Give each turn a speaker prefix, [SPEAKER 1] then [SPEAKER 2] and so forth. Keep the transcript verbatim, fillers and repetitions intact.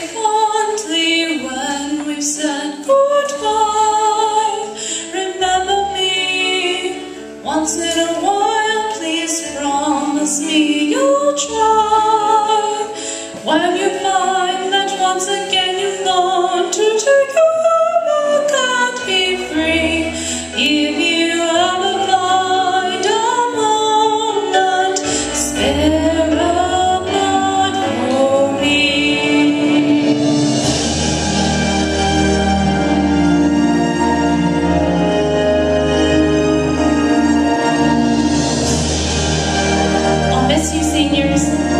[SPEAKER 1] fondly when we've said goodbye. Remember me once in a while, please promise me you'll try. When you find that once again you've gone to take your back and be free, if you ever find a moment, spare a moment for me. I'll miss you, seniors.